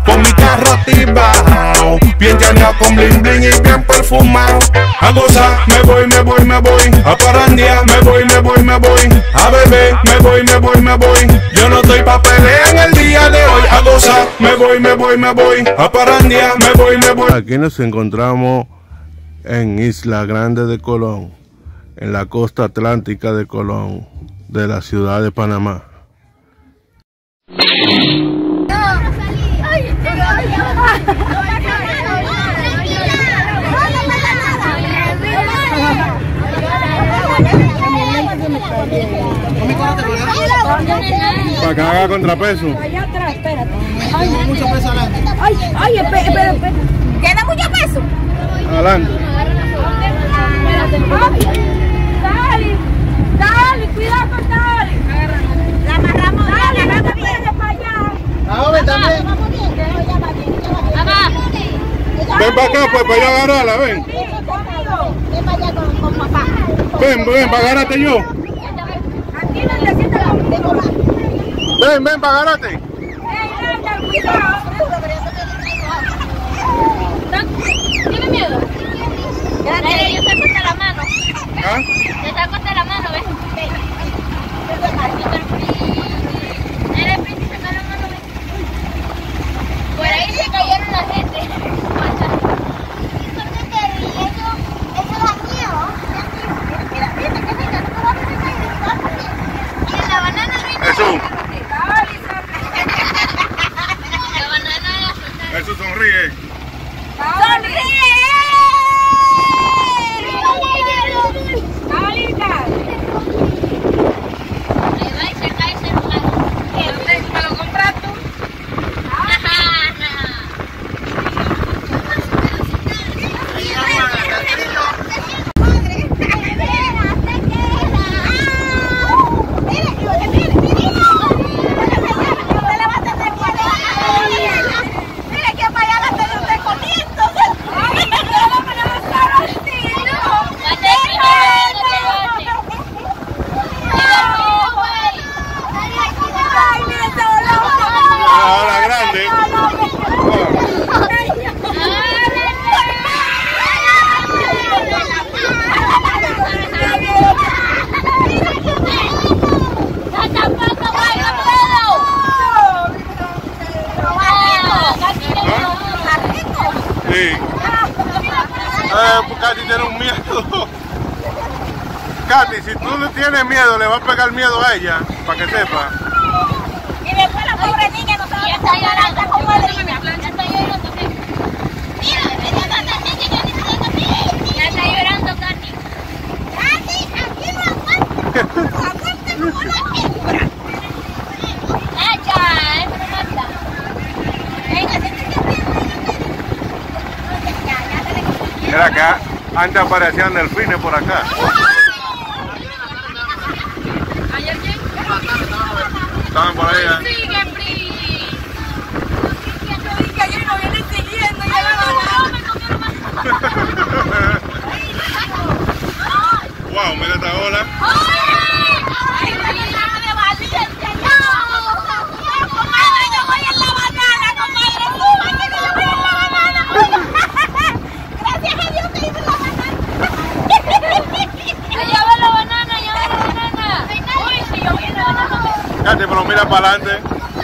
con mi carro activado, bien llaneado con bling bling y bien perfumado. A gozar, me voy, a parrandear, me voy, a beber, me voy. Yo no estoy pa' pelear en el día de hoy. A gozar, me voy, a parrandear, me voy. Aquí nos encontramos en Isla Grande de Colón, en la costa atlántica de Colón, de la ciudad de Panamá. Para que haga contrapeso. Allá atrás, espérate. Ay, mucho peso adelante. Ay, espera. ¿Tiene mucho peso? Adelante. Dale, cuidado con Dali. La amarramos. Dale, no te vayas para allá. Ahora también. Ven para acá, pues, para yo agarrarla, ven. Ven para allá con papá. Ven, para agarrarte yo. Aquí no te sientas de mamá. Ven, para agarrarte. ¿Tiene miedo? Yo te corté la mano. ¿Ah? Yo te corté la mano, ¿ves? Eres príncipe, no la mano, ¿ves? Por ahí se cayeron la gente. Eso da miedo. Mira, Y la banana reina. Jesús. La banana de Jesús sonríe. ¡Sonríe! ¿Me lo compras tú? Ahora grande. Sí. Katy tiene un miedo. Katy, si tú no tienes miedo, le va a pegar miedo a ella, para que sepa. Y después la pobre niña no sabe. Ya está llorando, comadrina. Ya está llorando, ¿qué? Ya está llorando, Katy. Aquí no aguanta. Aguanta como la víbora. ¡Echa! ¡Eso no mata! Venga, siéntate. Mira acá, antes aparecían delfines por acá. ¿Ayer quién? Estaban por ahí. Sigue, Pri. Que ayer nos vienen siguiendo y Wow, mira esta ola. Katy, pero mira para adelante.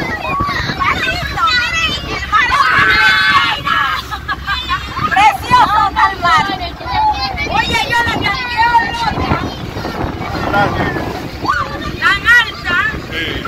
Precioso calmar. Oye, yo la cambié Gracias. tan alta. Sí.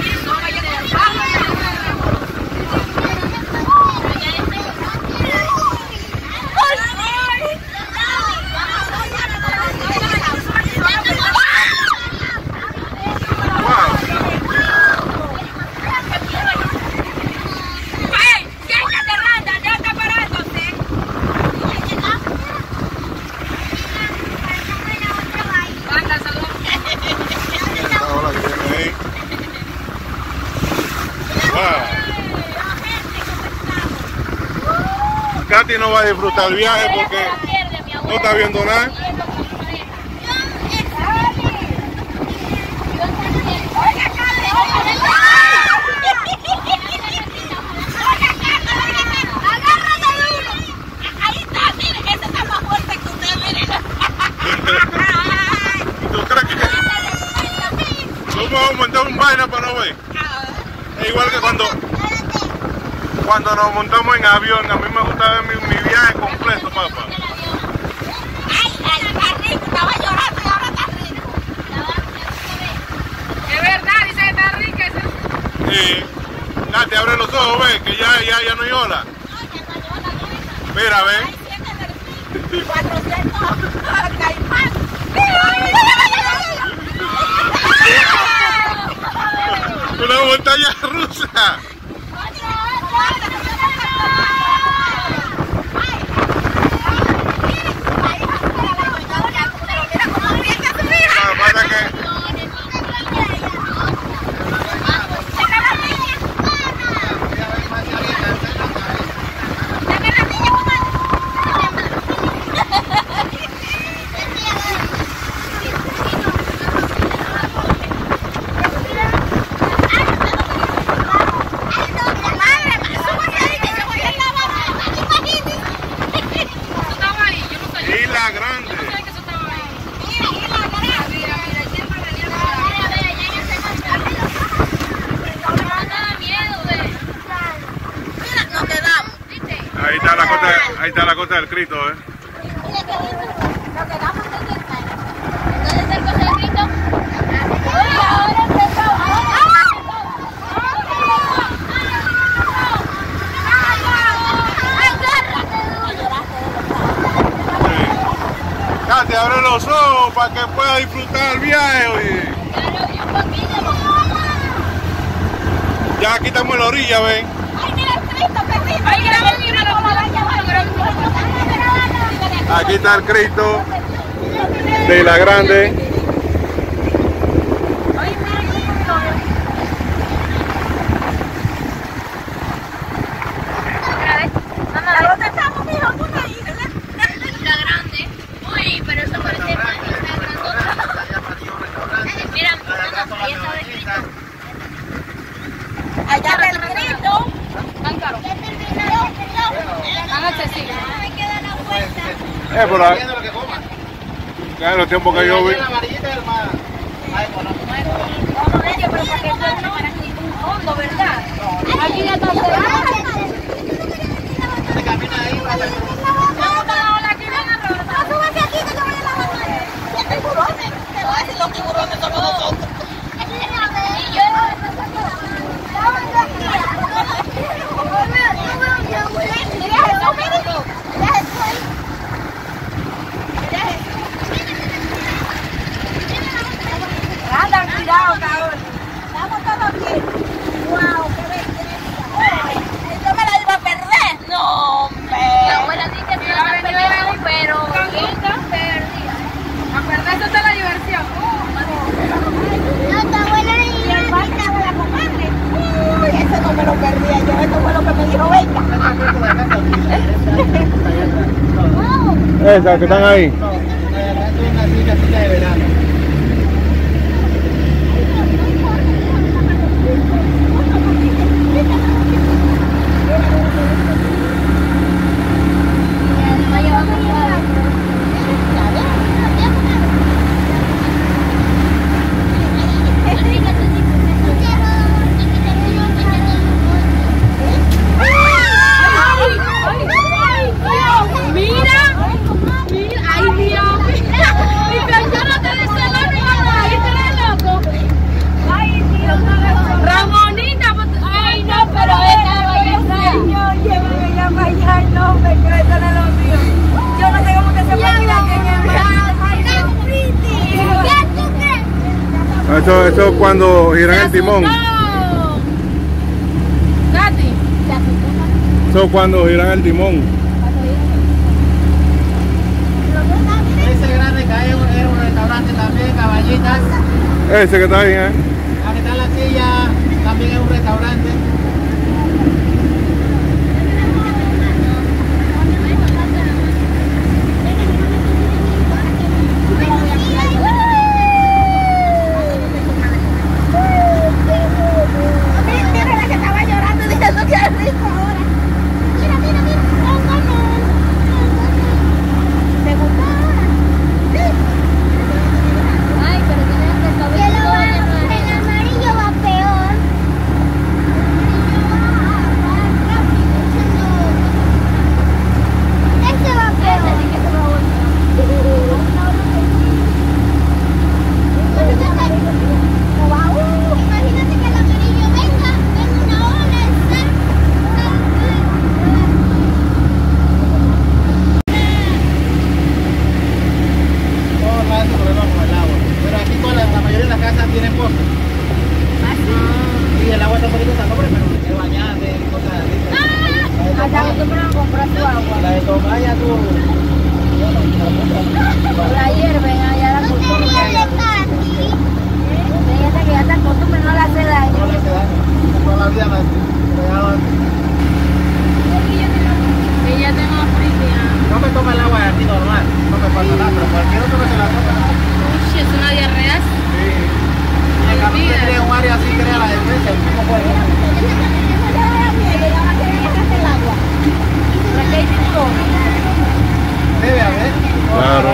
Katy no va a disfrutar el viaje porque no está viendo nada. vaina para no ver. Es igual que cuando nos montamos en avión, a mí me gusta ver mi viaje completo, papá. Ay, está rico, estaba llorando y ahora está rico. Es verdad, dice que está rica. Sí. Nati, abre los ojos, ve, que ya no hay ola. Mira, ve. 400 caimán. Una montaña rusa. Ahí está la Costa del Cristo, ¿eh? ¿Dónde está el Costa del Cristo? Ahora Katy, abre los ojos para que pueda disfrutar el viaje, oye. Ya aquí estamos en la orilla, ven. Ay, mira el Cristo, Pepito. Ay, graba mi mano. Aquí está el Cristo de la Grande. ¿Dónde estamos, mijo? ¿Tú me dices? La Grande. Uy, pero eso parece más grandota. Mira, ahí está el Cristo. Allá está el Cristo. Tan caro. Tan accesible. Hay que dar la vuelta. Por ahí. Ya en los tiempos que yo vi. La amarillita es más económica. Vamos a ello, pero para que esto no es ningún fondo, ¿verdad? Aquí ya está cerrado. Se camina ahí para hacer. Te voy a decir los tiburones somos nosotros. Andan, cuidado, cabrón. Estamos todos bien. Wow, qué belleza. Yo me la iba a perder. No, hombre. La abuela dice que se la perdemos, pero bien tan perdida. A perderse está la diversión. Y el baile de la comadre. Uy, ese no me lo perdía yo. Esto fue lo que me dijo, venga. Esas que están ahí. No, esto es una silla de verano. Eso es cuando giran el timón. Katy. Eso es cuando giran el timón. Ese grande que hay era un restaurante también, caballitas. Ese que está ahí, ¿eh? Aquí está la silla, también es un restaurante. Mira la que estaba llorando diciendo que es rico ahora. Mira, mira, mira. ¿Te gustó ahora? Sí. Ay, pero tiene que saber todo. Hasta acostumbran a comprar su agua. La de tomar ya tuvo. La hierven allá la costumbre. Fíjate que ya esta costumbre no la hace daño. No le hace daño. Toda la vida la regalan. Que ya tengo fría. No me toma el agua de aquí normal. No me pasa nada, pero cualquier otro que se la toma. Uy, es una diarrea. Sí. Y el carro que tiene un área así, crea la defensa, el mismo cuerpo. Debe haber. Claro.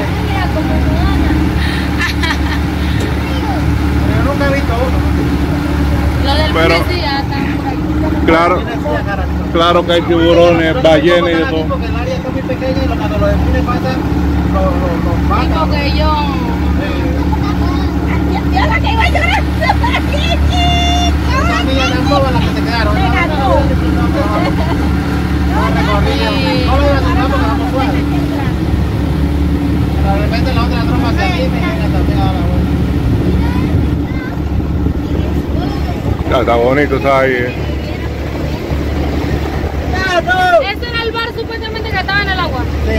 Pero yo nunca he visto uno. Lo del Pero- frío sí ya están por aquí. Claro, Tiene fría cara. claro que hay tiburones, ballenas y de todo. Porque el área está muy pequeña y cuando los delfines pasan, los Sí, matan. porque ellos... Yo la que iba llorando. Esas millas tan bobas las que se quedaron. No lo iban a tocar porque vamos suave. Pero de repente la otra tropa se anima y viene también a la vuelta. Ya está bonito, está ahí. Ese era el bar supuestamente que estaba en el agua. Sí.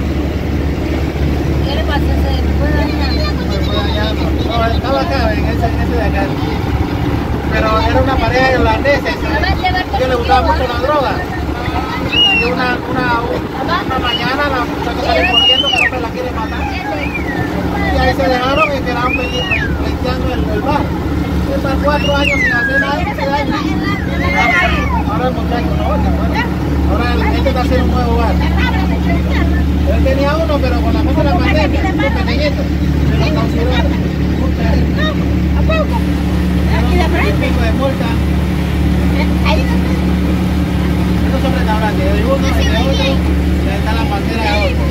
¿Qué le pasa? ¿Se puede dañar? No, estaba acá, en ese de acá. Pero era una pareja irlandesa. Yo le gustaba mucho la droga. Y una mañana la muchacha salió corriendo que el hombre la quiere matar. Y ahí se dejaron y quedaron pleiteando el bar. Están 4 años sin hacer nada. Ahora el muchacho no, se muere. Ahora este está haciendo un nuevo bar. Él tenía uno, pero con la cosa de la pandemia, muy pequeñito. Se lo cancelaron. Un pico de multa. Estos son restaurantes, de uno y de otro, y ahí está la pantera de otro.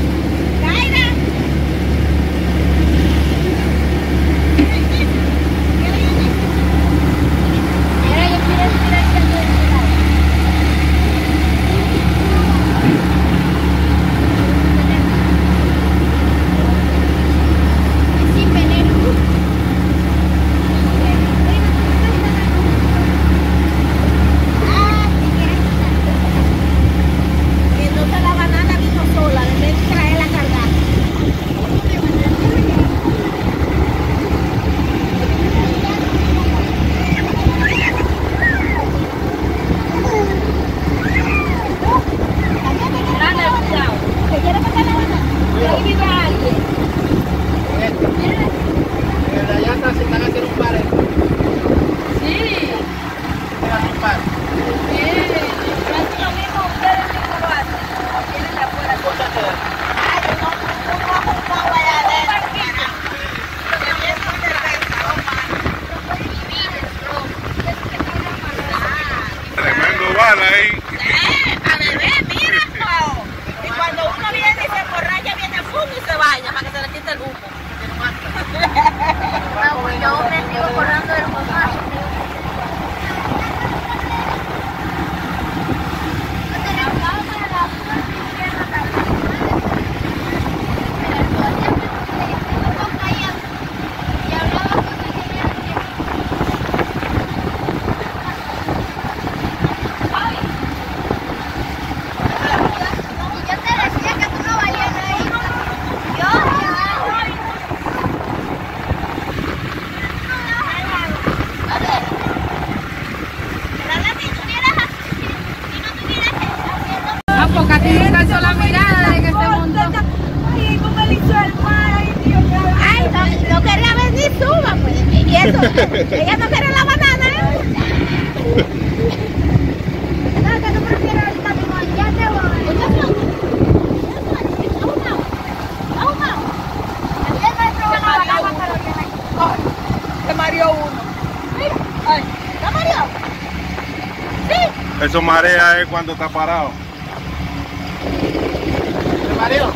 Entonces la banana vino sola, de vez de traerla cargada. Grande, cuidado. ¿Te quiere meter la banana? Ahí vive alguien. De allá atrás se están haciendo un par. Sí. Eran un par. Bien. Casi lo mismo ustedes mismos lo hacen. O tienen la afuera. Ay, no vamos a allá adentro. Que bien con cerveza. Tremendo bar ahí. A beber, mira, no. Y cuando uno viene y se emborracha, viene el fumo y se baña para que se le quite el humo. Yo me sigo acordando del mamá. Ah, porque a ti te alcanzó la mirada de que se montó. Ay, cómo le hizo el mar, ay, Dios mío. Ay, no quería ver ni suba, pues. Y eso, ella no quiere la banana, ¿eh? No, que tú prefieres ahorita mismo, ya te voy. Se mareó uno. Mira, ay, ¿se mareó? Sí. Eso marea es cuando está parado. ¿Se mareó?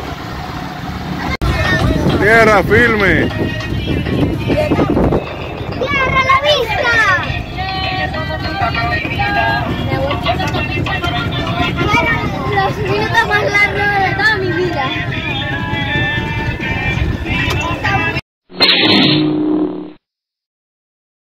Tierra firme. ¡Cierra la vista!